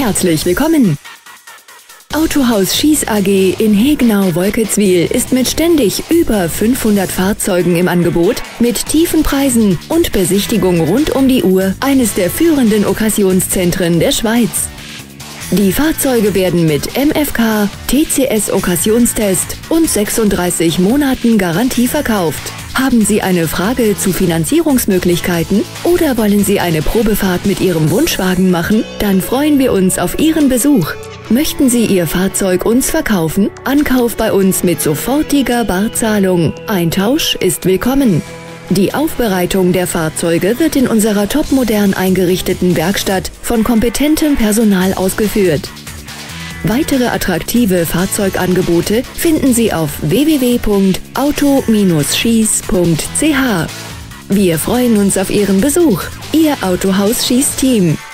Herzlich willkommen! Autohaus Schieß AG in Hegnau-Wolketzwil ist mit ständig über 500 Fahrzeugen im Angebot, mit tiefen Preisen und Besichtigung rund um die Uhr eines der führenden Okkasionszentren der Schweiz. Die Fahrzeuge werden mit MFK, TCS-Okkasionstest und 36 Monaten Garantie verkauft. Haben Sie eine Frage zu Finanzierungsmöglichkeiten oder wollen Sie eine Probefahrt mit Ihrem Wunschwagen machen? Dann freuen wir uns auf Ihren Besuch. Möchten Sie Ihr Fahrzeug uns verkaufen? Ankauf bei uns mit sofortiger Barzahlung. Ein Tausch ist willkommen. Die Aufbereitung der Fahrzeuge wird in unserer topmodern eingerichteten Werkstatt von kompetentem Personal ausgeführt. Weitere attraktive Fahrzeugangebote finden Sie auf www.auto-schieß.ch. Wir freuen uns auf Ihren Besuch. Ihr Autohaus Schieß Team.